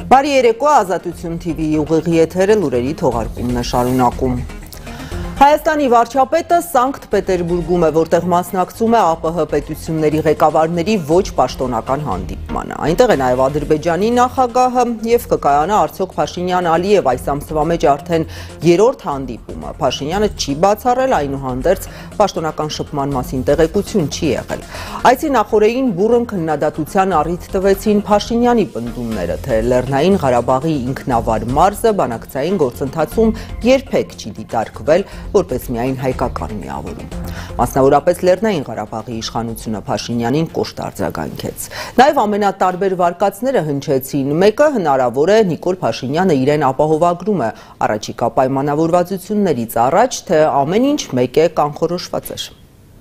Բարի երեկո, Ազատություն TV-ի ուղիղ եթերը լուրերի թողարկումն է շարունակում։ Հայաստանի վարչապետը Սանկտ Պետերբուրգում է, որտեղ մասնակցում է ԱՊՀ պետությունների ղեկավարների ոչ պաշտոնական հանդիպմանը։ Այնտեղ է նաև Ադրբեջանի նախագահը և կկայանա արդյոք Փաշինյան-Ալիև այս ամսվա մեջ արդեն երրորդ հանդիպումը։ Փաշինյանը չի բացառել, այնուհանդերձ պաշտոնական շփման մասին տեղեկություն չի եղել։ Այցի նախօրեին բուռն քննադատության առիթ տվեցին Փաշինյանի պնդումները, թե Լեռնային Ղարաբաղի ինքնավար մարզը բանակցային գործընթացում երբեք չի դիտարկվել որպես միայն հայկական միավորում։ Մասնավորապես Լեռնային Ղարաբաղի իշխանությունը Փաշինյանին կոշտ արձագանքեց։ Նաև ամենատարբեր վարկածները հնչեցին։ Մեկը հնարավոր է Նիկոլ Փաշինյանը իրեն ապահովագրում է առաջիկա պայմանավորվածություններից առաջ, թե ամեն ինչ մեկ է կանխորոշված էր։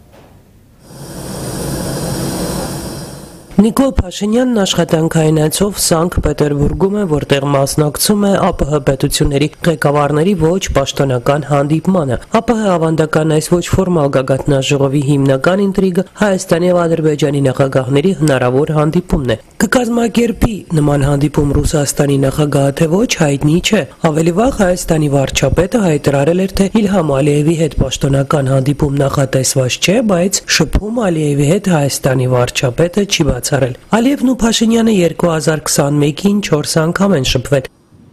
Նիկոլ Փաշինյանն աշխատանքային այցով Սանկտ Պետերբուրգում է, որտեղ մասնակցում է ԱՊՀ պետությունների ղեկավարների ոչ պաշտոնական հանդիպմանը։ ԱՊՀ ավանդական այս ոչ ֆորմալ գագաթնաժողովի հիմնական ինտրիգը Հայաստանի և Ադրբեջանի նախագահների հնարավոր հանդիպումն է։ Կկազմակերպի նման հանդիպում Ռուսաստանի նախագահը թե ոչ հայտնի չէ։ Ավելի վաղ Հայաստանի վարչապետը հայտարարել էր, թե Իլհամ Ալիևի հետ պաշտոնական հանդիպում նախատեսված չէ, բայց շփում Ալիևի հետ Հայաստանի վարչապետը չի բացառել։ Ալիևն ու Փաշինյանը 2021-ին 4 անգամ են շփվել։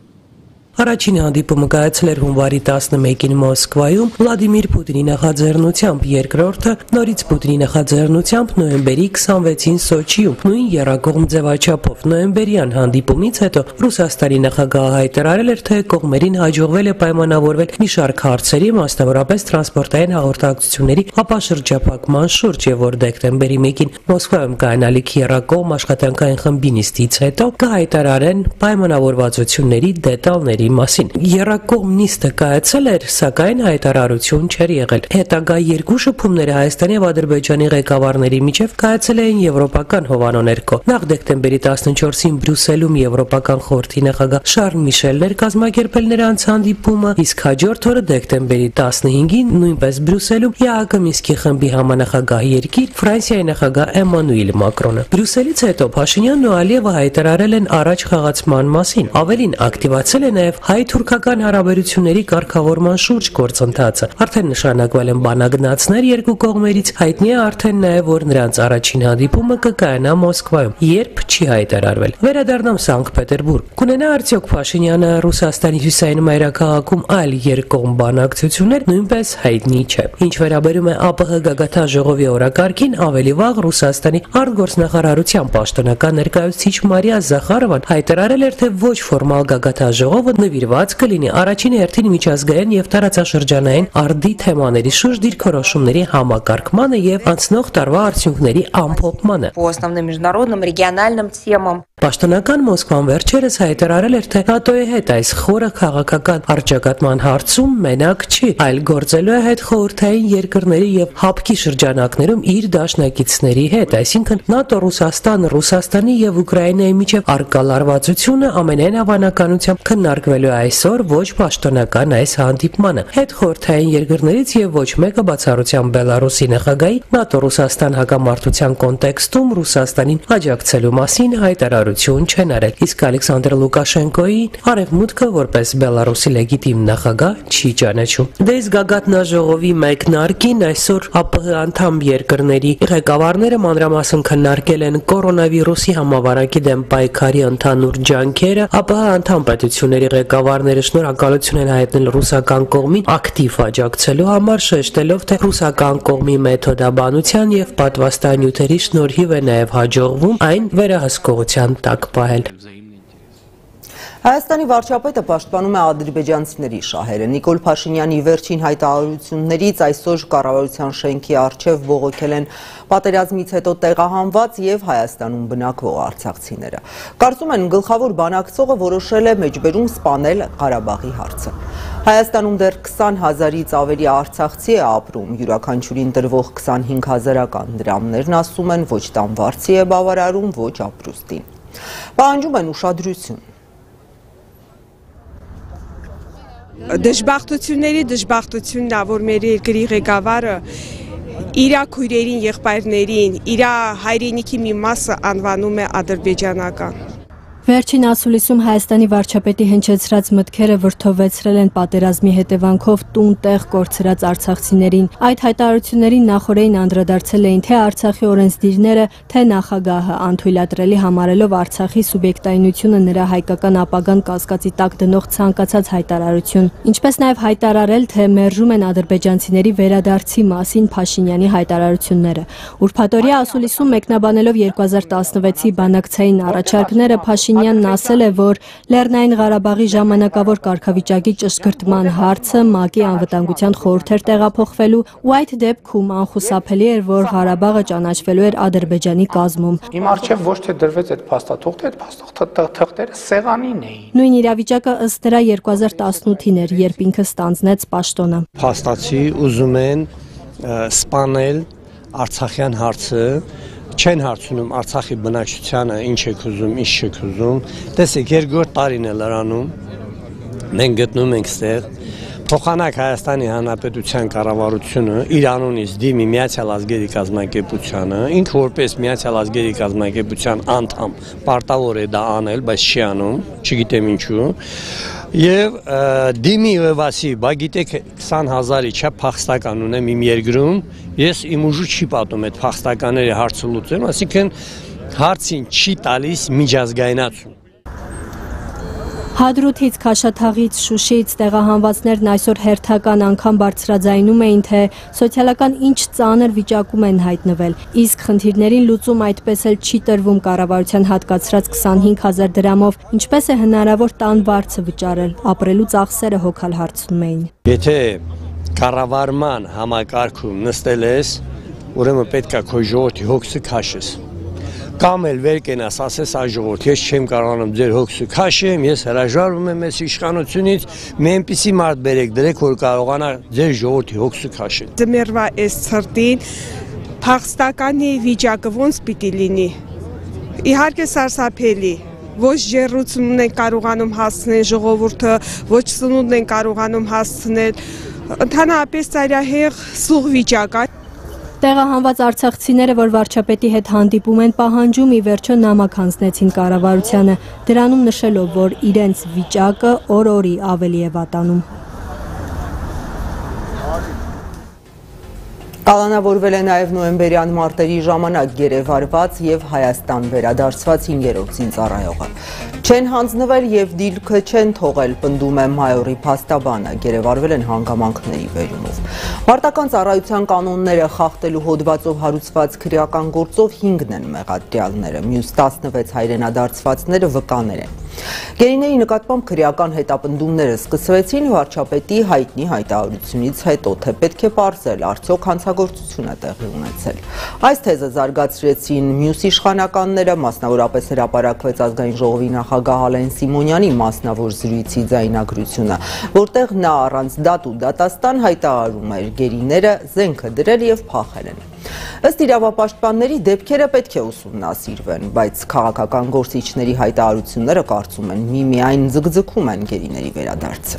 Առաջին հանդիպումը կայացել էր հունվարի 11-ին Մոսկվայում Վլադիմիր Պուտինի նախաձեռնությամբ, երկրորդը նորից Պուտինի նախաձեռնությամբ նոյեմբերի 26-ին Սոչիում, նույն եռակողմ ձևաչափով։ Նոյեմբերյան հանդիպումից հետո Ռուսաստանի նախագահը հայտարարել էր, թե կողմերին հաջողվել է պայմանավորվել մի շարք հարցերի, մասնավորապես տրանսպորտային հաղորդակցությունների ապաշրջափակման շուրջ, եւ որ դեկտեմբերի 1-ին Մոսկվայում կայանալիք եռակողմ աշխատանքային խմբի նիստից հետո կհայտարարեն պայմանավորվածությունների դետալների մասին։ Եռակողմ նիստը կայացել էր, սակայն հայտարարություն չէր եղել։ Հետագա երկու շփումները Հայաստանի և Ադրբեջանի ղեկավարների միջև կայացել էին եվրոպական հովանոներկո։ Նախ դեկտեմբերի 14-ին Բրյուսելում Եվրոպական խորհրդի նախագահ Շարլ Միշելն էր կազմակերպել նրանց հանդիպումը, իսկ հաջորդ օրը դեկտեմբերի 15-ին նույնպես Բրյուսելում ԵԱՀԿ Մինսկի խմբի համանախագահ երկիր Ֆրանսիայի նախագահ Էմանուել Մակրոնը։ Բրյուսելից հետո Փաշինյանն ու Ալիևը հայտարարել են առաջ խաղացման մասին։ Ավելին ակտիվացել է նաև հայ-թուրքական հարաբերությունների կարգավորման շուրջ գործընթացը։ Արդեն նշանակվել են բանագնացներ երկու կողմերից, հայտնի է արդեն նաև, որ նրանց առաջին հանդիպումը կկայանա Մոսկվայում, երբ չի հայտարարվել։ Վերադառնամ Սանկտ Պետերբուրգ։ Կունենա արդյոք Փաշինյանը Ռուսաստանի հյուսային մայրաքաղաքում այլ երկկողմ բանակցություններ, նույնպես հայտնի չէ։ Ինչ վերաբերում է ԱՊՀ գագաթնաժողովի օրակարգին, ավելի վաղ Ռուսաստանի արտգործնախարարության պաշտոնական ներկայացուցիչ Մարիա Զախարովան հայտարարել էր, թե ոչ ֆորմալ գագաթնաժողովը նվիրված կլինի առաջին հերթին միջազգային եւ տարածաշրջանային արդի թեմաների շուրջ դիրքորոշումների համակարգմանը եւ անցնող տարվա արդյունքների ամփոփմանը։ По основным международным региональным темам Պաշտոնական Մոսկվան վերջերս հայտարարել էր, թե ՆԱՏՕ-ի հետ այս խորը քաղաքական առճակատման հարցում մենակ չի, այլ գործելու է հետ խորհրդային երկրների եւ ՀԱՊԿ-ի շրջանակներում իր դաշնակիցների հետ, այսինքն ՆԱՏՕ Ռուսաստան, Ռուսաստանի եւ Ուկրաինայի միջև առկա լարվածությունը ամենայն հավանականությամբ քննարկվելու է այսօր ոչ պաշտոնական այս հանդիպմանը։ Հետ խորհրդային երկրներից եւ ոչ մեկը բացառությամբ Բելարուսի նախագահի ՆԱՏՕ Ռուսաստան հակամարտության կոնտեքստում Ռուսաստանին աջակցելու մասին հայտարարություն չեն արել, իսկ Ալեքսանդր Լուկաշենկոյին Արևմուտքը որպես Բելարուսի լեգիտիմ նախագահ չի ճանաչում։ Դες գագաթնաժողովի մեկնարկին այսօր ԱՊՀ անդամ երկրների ղեկավարները մանրամասն քննարկել են կորոնավիրուսի համավարակի դեմ պայքարի ընդհանուր ջանքերը։ ԱՊՀ անդամ պետությունների ղեկավարները շնորհակալություն են հայտնել ռուսական կողմին ակտիվ աջակցելու համար, շեշտելով, թե ռուսական կողմի մեթոդաբանության եւ պատվաստանյութերի շնորհիվ է նաեւ հաջողվում այն վերահսկողության տակ պահել։ Հայաստանի վարչապետը պաշտպանում է ադրբեջանցիների շահերը։ Նիկոլ Փաշինյանի վերջին հայտարարություններից այսօր կառավարության շենքի առջև բողոքել են պատերազմից հետո տեղահանված եւ Հայաստանում բնակվող արցախցիները։ Կարծում են գլխավոր բանակցողը որոշել է մեջբերում սպանել Ղարաբաղի հարցը։ Հայաստանում դեռ 20,000-ից ավելի արցախցի է ապրում, յուրաքանչյուրին տրվող 25,000-ական դրամներն ասում են ոչ տանվարձի է բավարարում, ոչ ապրուստին։ Պահանջում են ուշադրություն։ Դժբախտությունների դժբախտությունն է, որ մեր երկրի ղեկավարը իր քույրերին, եղբայրներին, իր հայրենիքի մի մասը անվանում է ադրբեջանական։ Վերջին ասուլիսում Հայաստանի վարչապետի հնչեցրած մտքերը վրդովեցրել են պատերազմի հետևանքով տուն-տեղ կորցրած արցախցիներին։ Այդ հայտարարություններին նախօրեին անդրադարձել էին թե Արցախի օրենսդիրները, թե նախագահը, անթույլատրելի համարելով Արցախի սուբյեկտայինությունը նրա հայկական ապագան կասկածի տակ դնող ցանկացած հայտարարություն։ Ինչպես նաև հայտարարել, թե մերժում են ադրբեջանցիների վերադարձի մասին Փաշինյանի հայտարարությունները։ Ուրբաթօրյա ասուլիսում մեկնաբանելով 2016-ի բանակցային առաջարկները Փաշինյանն ասել է, որ Լեռնային Ղարաբաղի ժամանակավոր կարգավիճակի ճշգրտման հարցը ՄԱԿ-ի անվտանգության խորհուրդ էր տեղափոխվելու ու այդ դեպքում անխուսափելի էր, որ Ղարաբաղը ճանաչվելու էր Ադրբեջանի կազմում։ Իմ առջև ոչ թե դրվեց այդ փաստաթուղթը, այդ փաստաթղթերը սեղանին էին։ Նույն իրավիճակը ըստ դրա 2018-ին էր, երբ ինքը ստանձնեց պաշտոնը։ Փաստացի ուզում են սպանել Արցախյան հարցը, չեն հարցնում Արցախի բնակչությանը ինչ եք ուզում, ինչ չեք ուզում։ Տեսեք, երկրորդ տարին է լրանում, մենք գտնում ենք ստեղ, փոխանակ Հայաստանի Հանրապետության կառավարությունը իր անունից դիմի Միացյալ Ազգերի կազմակերպությանը, ինքը որպես Միացյալ Ազգերի կազմակերպության անդամ պարտավոր է դա անել, բայց չի անում, չգիտեմ ինչու։ Եվ դիմի եւ ասի, բա գիտեք 20,000-ի չափ փախստական ունեմ իմ երկրում, ես իմ ուժու չի պատում այդ փախստականների հարցը լուծեմ, այսինքն հարցին չի տալիս միջազգայնացում։ Հադրութից, Քաշաթաղից, Շուշիից տեղահանվածներն այսօր հերթական անգամ բարձրաձայնում էին, թե սոցիալական ինչ ծանր վիճակում են հայտնվել, իսկ խնդիրներին լուծում այդպես էլ չի տրվում կառավարության հատկացրած 25,000 դրամով, ինչպես է հնարավոր տան վարձը վճարել, ապրելու ծախսերը հոգալ հարցնում էին։ Եթե կառավարման համակարգում նստել ես, ուրեմն պետք է քո ժողովրդի հոգսը քաշես։ Կամ էլ վեր կենաս, ասես այ ժողովուրդ, ես չեմ կարողանում ձեր հոգսը քաշեմ, ես հրաժարվում եմ այս իշխանությունից, մի այնպիսի մարդ բերեք դրեք, որ կարողանա ձեր ժողովրդի հոգսը քաշել։ Ձմեռվա այս ցրտին փախստականի վիճակը ոնց պիտի լինի։ Իհարկե սարսափելի։ Ոչ ջեռուցումն են կարողանում հասցնել ժողովուրդը, ոչ սնունդն են կարողանում հասցնել։ Ընդհանրապես ծայրահեղ սուղ վիճակ է։ Տեղահանված արցախցիները, որ վարչապետի հետ հանդիպում են, պահանջում ի վերջո նամակ հանձնեցին կառավարությանը, դրանում նշելով, որ իրենց վիճակը օր-օրի ավելի է վատանում։ Կալանավորվել է նաև նոյեմբերյան մարտերի ժամանակ գերեվարված և Հայաստան վերադարձված 5-րդ զինծառայողը։ Չեն հանձնվել և դիրքը չեն թողել, պնդում է մայորի փաստաբանը, գերեվարվել են հանգամանքների բերումով։ Մարտական ծառայության կանոնները խախտելու հոդվածով հարուցված քրեական գործով 5-ն են մեղադրյալները, մյուս 16 հայրենադարձվածները վկաներ են։ Գերիների նկատմամբ քրեական հետապնդումները սկսվեցին վարչապետի հայտնի հայտարարությունից հետո, թե պետք է պարզել, արդյոք հանցագործություն է տեղի ունեցել։ Այս թեզը զարգացրեցին մյուս իշխանականները, մասնավորապես հրապարակվեց Ազգային ժողովի նախագահ Ալեն Սիմոնյանի մասնավոր զրույցի ձայնագրությունը, որտեղ նա առանց դատ ու դատաստան հայտարարում էր գերիները զենքը դրել և փախել են։ Ըստ իրավապաշտպանների դեպքերը պետք է ուսումնասիրվեն, բայց քաղաքական գործիչների հայտարարությունները կարծում են միմիայն ձգձգում են գերիների վերադարձը։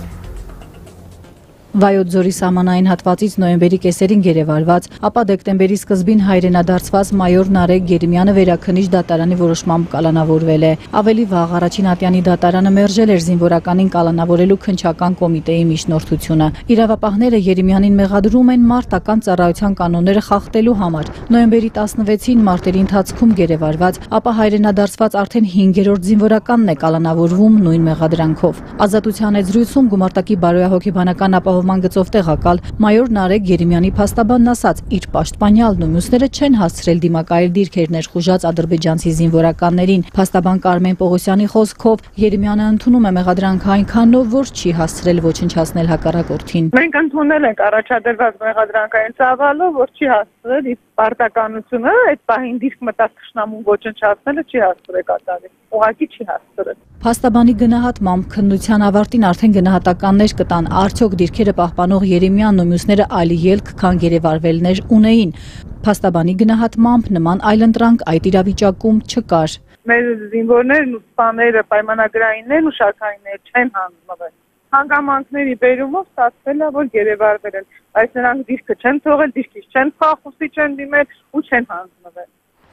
Վայոց ձորի սահմանային հատվածից նոյեմբերի կեսերին գերեվարված, ապա դեկտեմբերի սկզբին հայրենադարձված մայոր Նարեկ Գերիմյանը վերաքննիչ դատարանի որոշմամբ կալանավորվել է։ Ավելի վաղ առաջին ատյանի դատարանը մերժել էր զինվորականին կալանավորելու քննչական կոմիտեի միջնորդությունը։ Իրավապահները Գերիմյանին մեղադրում են մարտական ծառայության կանոնները խախտելու համար։ Նոյեմբերի 16-ին մարտերի ընթացքում գերեվարված, ապա հայրենադարձված արդեն 5-րդ զինվորականն է կալանավորվում նույն մեղադրանքով։ Ազատության հետ զրույցում գումարտակի բարոյահոգեբանական ապահով գծով տեղակալ մայոր Նարեկ Գերիմյանի փաստաբանն ասաց, իր պաշտպանյալն ու մյուսները չեն հասցրել դիմակայել դիրքեր ներխուժած ադրբեջանցի զինվորականներին։ Փաստաբան Կարմեն Պողոսյանի խոսքով Գերիմյանը ընդունում է մեղադրանքը այնքանով, որ չի հասցրել ոչնչացնել հակառակորդին։ Մենք ընդունել ենք առաջադրված մեղադրանքային ծավալը, որ չի հասցրել իր պարտականությունը, այդ պահին դիրք մտած թշնամուն ոչնչացնելը չի հասցրել կատարել։ Ուղղակի չի հասցրել։ Փաստաբանի գնահատմամբ քննության ավարտին արդեն գնահատականներ կտան, արդյոք դիրքերը պահպանող Երեմյանն ու մյուսները այլ ելք, քան գերեվարվելներ ունեին։ Փաստաբանի գնահատմամբ նման այլընտրանք այդ իրավիճակում չկար։ Մեր զինվորներն ու սպաները, պայմանագրայիններն ու շարքայինները չեն հանձնվել։ Հանգամանքների բերումով ստացվել է, որ գերեվարվել են, բայց նրանք դիրքը չեն թողել, դիրքից չեն փախուսի չեն դիմել ու չեն հանձնվել։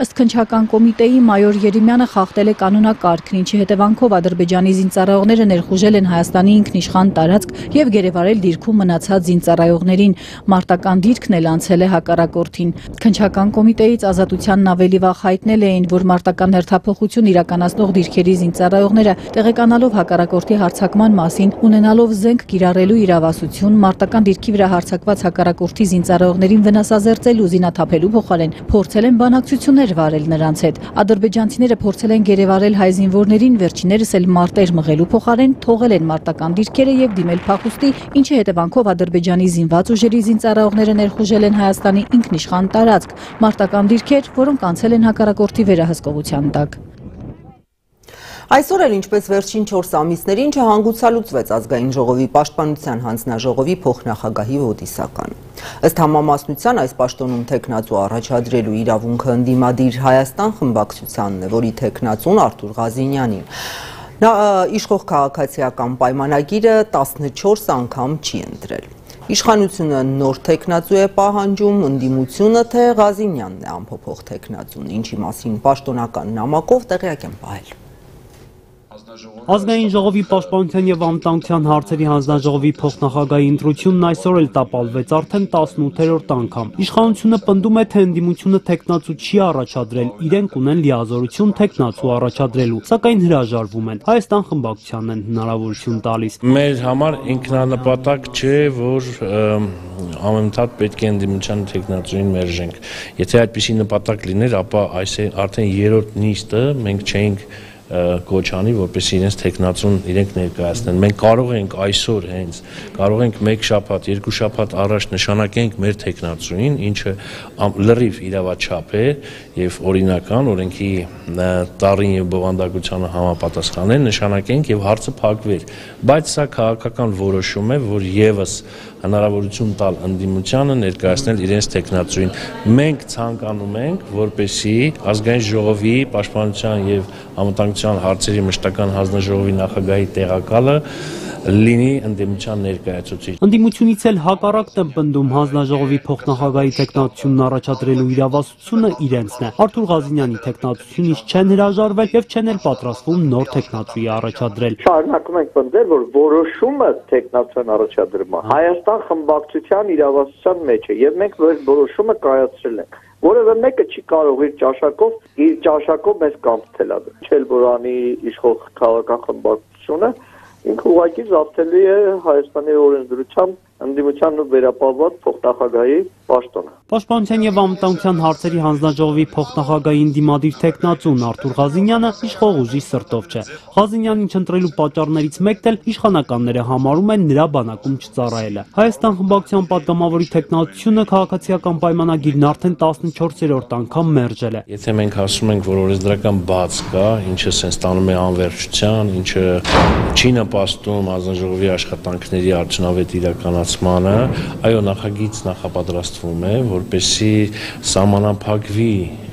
Ըստ քննչական կոմիտեի մայոր Երեմյանը խախտել է կանոնակարգն, ինչի հետևանքով Ադրբեջանի զինծառայողները ներխուժել են Հայաստանի ինքնիշխան տարածք եւ գերեվարել դիրքում մնացած զինծառայողներին։ Մարտական դիրքն էլ անցել է հակառակորդին։ Քննչական կոմիտեից Ազատությանն ավելի վաղ հայտնել էին, որ մարտական հերթափոխություն իրականացնող դիրքերի զինծառայողները տեղեկանալով հակառակորդի հարձակման մասին, ունենալով զենք կիրառելու իրավասություն, մարտական դիրքի վրա հարձակված հակառակորդի զինծառայողներին վնասազերծելու, զինաթափելու փոխարեն փորձել են բանակցություններ վարել նրանց հետ։ Ադրբեջանցիները փորձել են գերեվարել հայ զինվորներին, վերջիններս էլ մարտեր մղելու փոխարեն թողել են մարտական դիրքերը եւ դիմել փախուստի, ինչի հետևանքով Ադրբեջանի զինված ուժերի զինծառայողները ներխուժել են Հայաստանի ինքնիշխան տարածք, մարտական դիրքեր, որոնք անցել են հակառակորդի վերահսկողության տակ։ Այսօր էլ ինչպես վերջին 4 ամիսներին չհանգուցալուծվեց ազգային ժողովի պաշտպանության հանձնաժողովի փոխնախագահի ոդիսականը։ Ըստ համամասնության այս պաշտոնում թեկնածու առաջադրելու իրավունքը ընդդիմադիր Հայաստան խմբակցությանն է, որի թեկնածուն Արթուր Ղազինյանին։ Իշխող քաղաքացիական պայմանագիրը 14 անգամ չի ընտրել։ Իշխանությունը նոր թեկնածու է պահանջում, ընդդիմությունը թե Ղազինյանն է անփոփոխ թեկնածուն, ինչի մասին պաշտոնական նամակով տեղյակ են պահել։ Ազգային ժողովի պաշտպանության եւ անվտանգության հարցերի հանձնաժողովի փոխնախագահի ընտրությունն այսօր էլ տապալվեց արդեն 18-րդ անգամ։ Իշխանությունը պնդում է, թե ընդդիմությունը թեկնածու չի առաջադրել, իրենք ունեն լիազորություն թեկնածու առաջադրելու, սակայն հրաժարվում են։ Հայաստան խմբակցությանն են հնարավորություն տալիս։ Մեր համար ինքնանպատակ չէ, որ ամենաթատ պետք է ընդդիմության թեկնածուին մերժենք։ Եթե այդպիսի նպատակ լիներ, ապա այս արդեն երրորդ նիստը մենք չէինք կոչանի, որպեսզի իրենց թեկնածուն իրենք ներկայացնեն։ Մենք կարող ենք այսօր հենց, կարող ենք 1 շաբաթ, 2 շաբաթ առաջ նշանակենք մեր թեկնածուին, ինչը լրիվ իրավաչափ է եւ օրինական, օրենքի տառին եւ բովանդակությանը համապատասխան է, նշանակենք եւ հարցը փակվեր։ Բայց սա քաղաքական որոշում է, որ եւս հնարավորություն տալ ընդդիմությանը ներկայացնել իրենց թեկնածուին։ Մենք ցանկանում ենք, որպեսզի ազգային ժողովի պաշտպանության եւ անվտանգության հարցերի մշտական հանձնաժողովի նախագահի տեղակալը լինի ընդդիմության ներկայացուցիչ։ Ընդդիմությունից էլ հակառակն են պնդում հանձնաժողովի փոխնախագահի թեկնածությունն առաջադրելու իրավասությունը իրենցն է։ Արթուր Ղազինյանի թեկնածությունից չեն հրաժարվել եւ չեն էլ պատրաստվում նոր թեկնածուի առաջադրել։ Շարունակում ենք պնդել, որ որոշումը թեկնածուան առաջադրումը Հայաստան խմբակցության իրավասության մեջ է եւ մենք որ որոշումը կայացրել ենք։ Որևէ մեկը չի կարող իր ճաշակով մեզ կանցնել։ Չել որանի իշխող քաղաքական խմբակցությունը ինքը ուղղակի զավթելի է Հայաստանի օրենսդրությամբ ընդդիմության վերապահված փոխնախագահի պաշտոնը։ Պաշտպանության եւ անվտանգության հարցերի հանձնաժողովի փոխնախագահի ընդդիմադիր թեկնածուն Արթուր Ղազինյանը իշխող ուժի սրտով չէ։ Ղազինյանին չընտրելու պատճառներից մեկն էլ իշխանականները համարում են նրա բանակում չծառայելը։ Հայաստան խմբակցության պատգամավորի թեկնածությունը քաղաքացիական պայմանագիրն արդեն 14-րդ անգամ մերժել է։ Եթե մենք ասում ենք, որ օրենսդրական բաց կա, ինչը սենց տանում է անվերջության, ինչը չի նպաստում հանձնաժողովի աշխատանքների արդյունավետ իրականացմանը, այո, նախագիծ նախապատրաստվում է, որպեսզի սահմանափակվի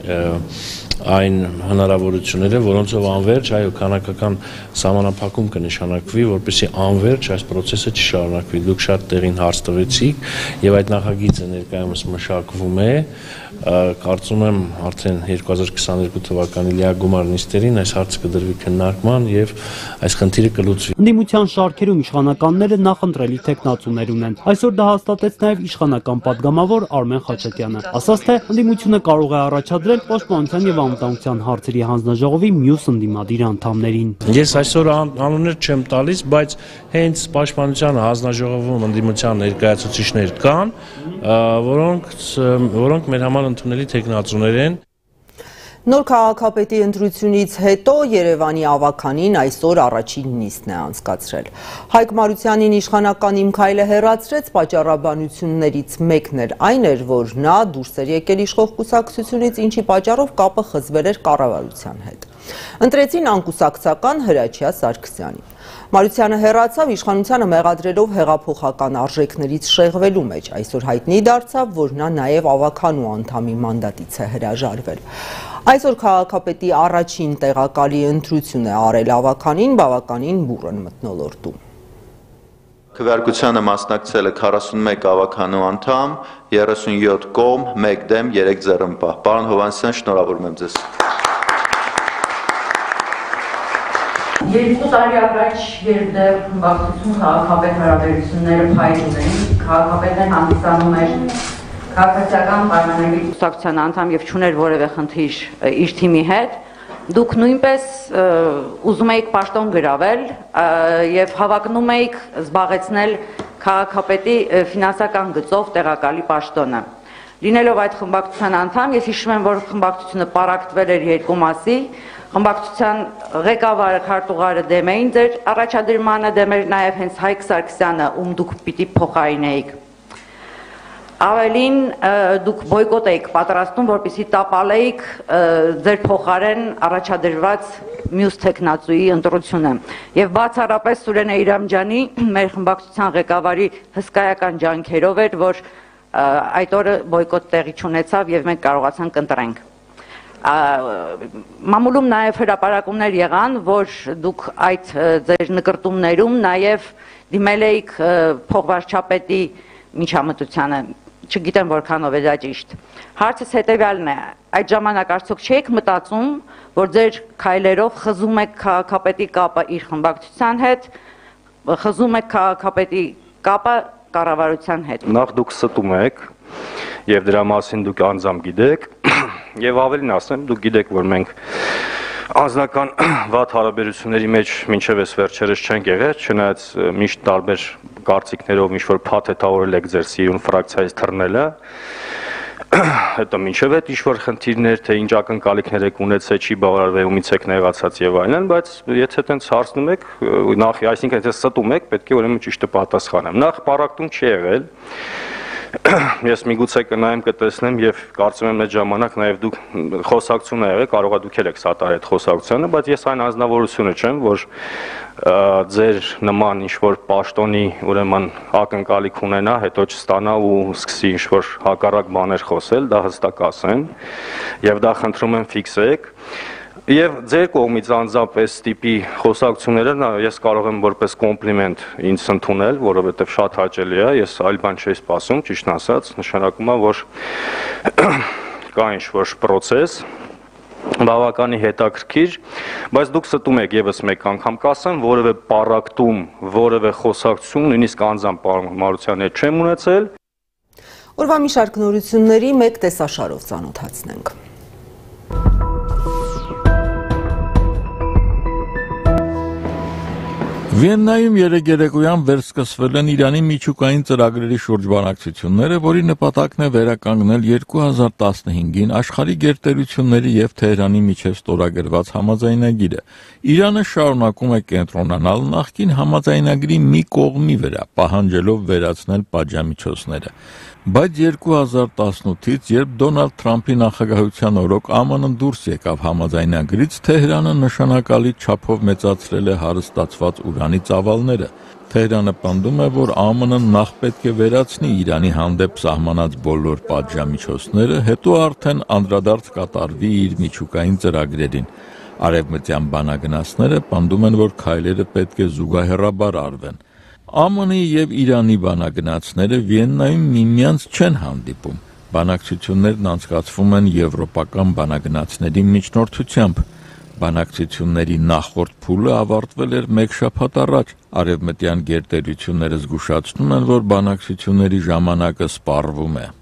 այն հնարավորությունները, որոնցով անվերջ, այո, քանակական սահմանափակում կնշանակվի, որպեսզի անվերջ այս process-ը չշարունակվի։ Դուք շատ տեղին հարց տվեցիք եւ այդ նախագիծը ներկայումս մշակվում է, կարծում եմ արդեն 2022 թվականի լիագումար նիստերին այս հարցը կդրվի քննարկման եւ այս խնդիրը կլուծվի։ Ընդդիմության շարքերում իշխանականները նախընտրելի թեկնածուներ ունեն։ Այսօր դա հաստատեց նաեւ իշխանական պատգամավոր Արմեն Խաչատյանը։ Ասաց, թե ընդդիմությունը կարող է առաջադրել պաշտպանության եւ անվտանգության հարցերի հանձնաժողովի մյուս ընդդիմադիր անդամներին։ Ես այսօր անուններ չեմ տալիս, բայց հենց պաշտպանության հանձնաժողովում ընդդիմության ներկայացուցիչներ կան, որոնք մեր համար ընդունելի թեկնածուներ են։ Նոր քաղաքապետի ընտրությունից հետո Երևանի ավականին այսօր առաջին նիստն է անցկացրել։ Հայկ Մարությանին իշխանական Իմ քայլը հեռացրեց պատճառաբանություններից մեկն էր այն էր, որ նա դուրս էր եկել իշխող կուսակցությունից, ինչի պատճառով կապը խզվել էր կառավարության հետ։ Ընտրեցին անկուսակցական Հրաչյա Սարգսյանին։ Մարությանը հեռացավ իշխանությանը մեղադրելով հեղափոխական արժեքներից շեղվելու մեջ։ Այսօր հայտնի դարձավ, որ նա նաև ավականու անդամի մանդատից է հրաժարվել։ Այսօր քաղաքապետի առաջին տեղակալի ընտրություն է արել ավականին, բավականին բուռն մթնոլորտում։ Քվեարկությանը մասնակցել է 41 ավականու անդամ, 37 կողմ, 1 դեմ, 3 ձեռնպահ։ Պարոն Հովհաննիսյան, շնորհավորում եմ ձեզ։ 2 տարի առաջ, երբ դեռ խմբակցություն քաղաքապետ հարաբերությունները փայլում էին, քաղաքապետն հանդիսանում էր քաղաքացիական պայմանագրի կուսակցության անդամ եւ չուներ որևէ խնդիր իր թիմի հետ, դուք նույնպես ուզում եք պաշտոն գրավել եւ հավակնում եք զբաղեցնել քաղաքապետի ֆինանսական գծով տեղակալի պաշտոնը։ Լինելով այդ խմբակցության անդամ, ես հիշում եմ, որ խմբակցությունը պարակտվել էր երկու մասի, խմբակցության ղեկավարը քարտուղարը դեմ էին ձեր առաջադրմանը, դեմ էր նաեւ հենց Հայկ Սարգսյանը, ում դուք պիտի փոխարինեիք։ Ավելին դուք բոյկոտ եք պատրաստում, որպեսզի տապալեիք ձեր փոխարեն առաջադրված մյուս տեխնացուի ընտրությունը։ Եվ բացառապես Սուրեն Էյրամջանի, մեր խմբակցության ղեկավարի հսկայական ջանքերով էր, որ այդ օրը բոյկոտ տեղի չունեցավ եւ մենք կարողացանք ընտրենք։ Մամուլում նաեւ հրապարակումներ եղան, որ դուք այդ ձեր նկրտումներում նաեւ դիմել եք փոխվարչապետի միջամտությանը, չգիտեմ որքանով է դա ճիշտ։ Հարցս հետևյալն է, այդ ժամանակ արդյոք չեք մտածում, որ ձեր քայլերով խզում եք քաղաքապետի կապը իր խմբակցության հետ, խզում եք քաղաքապետի կապը կառավարության հետ։ Նախ դուք ստում եք եւ դրա մասին դուք անձամբ գիտեք եւ ավելին ասեմ, դուք գիտեք, որ մենք անձնական վատ հարաբերությունների մեջ մինչև այս վերջերս չենք եղել, չնայած միշտ տարբեր կարծիքներով ինչ-որ փաթեթավորել եք ձեր սիրուն ֆրակցիայից թռնելը, հետո մինչև այդ ինչ-որ խնդիրներ, թե ինչ ակնկալիքներ եք ունեցել, չի բավարարվել, ումից եք նեղացած եւ այլն, բայց եթե այդպես հարցնում եք, նախ, այսինքն եթե ստում եք, պետք է ուրեմն ճիշտը պատասխանեմ։ Նախ պարակտում չի եղել։ Ես միգուցե կնայեմ կտեսնեմ եւ կարծում եմ այդ ժամանակ նաեւ դուք խոսակցություն ա եղել, կարող է դուք եք սատարել այդ խոսակցությունը, բայց ես այն անձնավորությունը չեմ, որ ձեր նման ինչ-որ պաշտոնի ուրեմն ակնկալիք ունենա, հետո չստանա ու սկսի ինչ-որ հակառակ բաներ խոսել, դա հստակ ասեմ, եւ դա խնդրում եմ ֆիքսեք։ Եվ ձեր կողմից անձամբ այս տիպի խոսակցությունները ես կարող եմ որպես կոմպլիմենտ ինձ ընդունել, որովհետև շատ հաճելի է, ես այլ բան չէի սպասում, ճիշտն ասած, նշանակում է, որ կա ինչ-որ պրոցես, բավականի հետաքրքիր, բայց դուք ստում եք եւս մեկ անգամ կասեմ, որևէ պարակտում, որևէ խոսակցություն, նույնիսկ անձամբ պարոն Մարությանի հետ չեմ ունեցել։ Օրվա մի շարք նորությունների մեկ տեսաշարով ծանոթացնենք։ Վիեննայում երեկոյան վերսկսվել են Իրանի միջուկային ծրագրերի շուրջ բանակցությունները, որի նպատակն է վերականգնել 2015-ին աշխարհի գերտերությունների եւ Թեհրանի միջև ստորագրված համաձայնագիրը։ Իրանը շարունակում է կենտրոնանալ նախկին համաձայնագրի մի կողմի վրա, պահանջելով վերացնել պատժամիջոցները։ Բայց 2018-ից, երբ Դոնալդ Թրամփի նախագահության օրոք ԱՄՆ-ն դուրս եկավ համաձայնագրից, Թեհրանը նշանակալի չափով մեծացրել է հարստացված ուրանի ծավալները։ Թեհրանը պնդում է, որ ԱՄՆ-ն նախ պետք է վերացնի Իրանի հանդեպ սահմանած բոլոր պատժամիջոցները, հետո արդեն անդրադարձ կատարվի իր միջուկային ծրագրերին։ Արևմտյան բանագնացները պնդում են, որ քայլերը պետք է զուգահեռաբար արվեն։ ԱՄՆ-ի եւ Իրանի բանագնացները Վիեննայում միմյանց չեն հանդիպում։ Բանակցություններն անցկացվում են եվրոպական բանագնացների միջնորդությամբ։ Բանակցությունների նախորդ փուլը ավարտվել էր մեկ շաբաթ առաջ։ Արևմտյան գերտերությունները զգուշացնում են, որ բանակցությունների ժամանակը սպառվում է։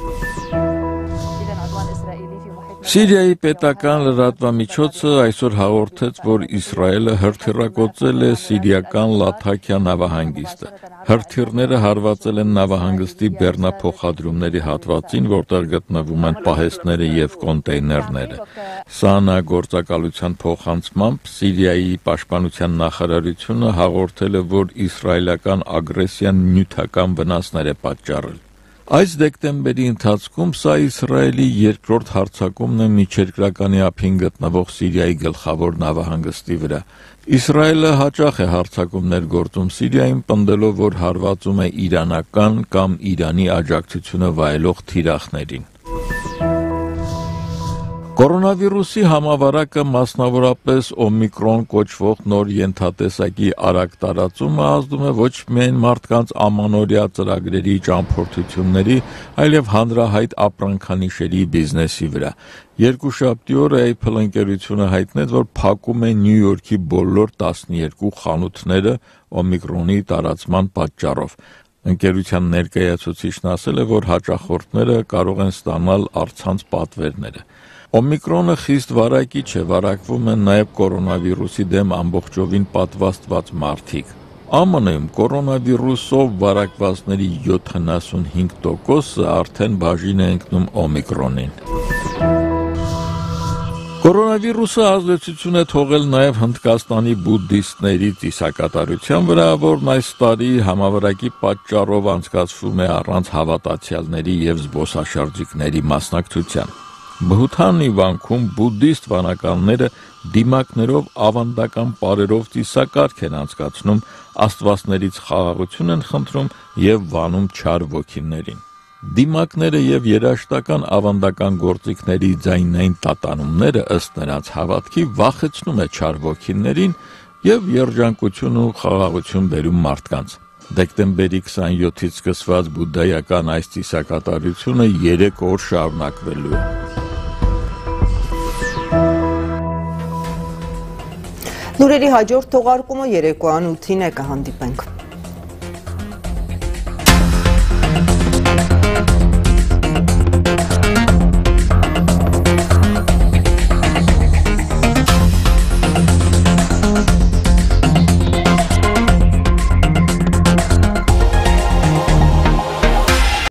Սիրիայի պետական լրատվամիջոցը այսօր հաղորդեց, որ Իսրայելը հրթիռակոծել է սիրիական Լաթաքիա նավահանգիստը։ Հրթիռները հարվածել են նավահանգստի բեռնափոխադրումների հատվածին, որտեղ գտնվում են պահեստները եւ կոնտեյներները։ ՍԱՆԱ գործակալության փոխանցմամբ Սիրիայի պաշտպանության նախարարությունը հաղորդել է, որ իսրայելական ագրեսիան նյութական վնասներ է պատճառել։ Այս դեկտեմբերի ընթացքում սա Իսրայելի երկրորդ հարձակումն է միջերկրականի ափին գտնվող Սիրիայի գլխավոր նավահանգստի վրա։ Իսրայելը հաճախ է հարձակումներ գործում Սիրիայում, պնդելով, որ հարվածում է իրանական կամ Իրանի աջակցությունը վայելող թիրախներին։ Կորոնավիրուսի համավարակը մասնավորապես օմիկրոն կոչվող նոր ենթատեսակի արագ տարածումը ազդում է ոչ միայն մարդկանց ամանորյա ծրագրերի ճամփորդությունների, այլև հանրահայտ ապրանքանիշերի բիզնեսի վրա։ Երկուշաբթի օրը Apple ընկերությունը հայտնեց, որ փակում է Նյու Յորքի բոլոր 12 խանութները օմիկրոնի տարածման պատճառով։ Ընկերության ներկայացուցիչն ասել է, որ հաճախորդները կարող են ստանալ առցանց պատվերները։ Օմիկրոնը խիստ վարակիչ է, վարակվում են նաև կորոնավիրուսի դեմ ամբողջովին պատվաստված մարդիկ։ ԱՄՆ-ում կորոնավիրուսով վարակվածների 75%-ը արդեն բաժին է ընկնում օմիկրոնին։ Կորոնավիրուսը ազդեցություն է թողել նաև Հնդկաստանի բուդդիստների ծիսակատարության վրա, որն այս տարի համավարակի պատճառով անցկացվում է առանց հավատացյալների և զբոսաշրջիկների մասնակցության։ Բհութանի վանքում բուդդիստ վանականները դիմակներով ավանդական պարերով ծիսակարգ են անցկացնում, աստվածներից խաղաղություն են խնդրում և վանում չար ոգիներին։ Դիմակները և երաժշտական ավանդական գործիքների ձայնային տատանումները ըստ նրանց հավատքի վախեցնում է չար ոգիներին և երջանկություն ու խաղաղություն բերում մարդկանց։ Դեկտեմբերի 27-ից սկսված բուդդայական այս ծիսակատարությունը 3 օր շարունակվելու է։ Լուրերի հաջորդ թողարկումը երեկոյան 8-ին է, կհանդիպենք։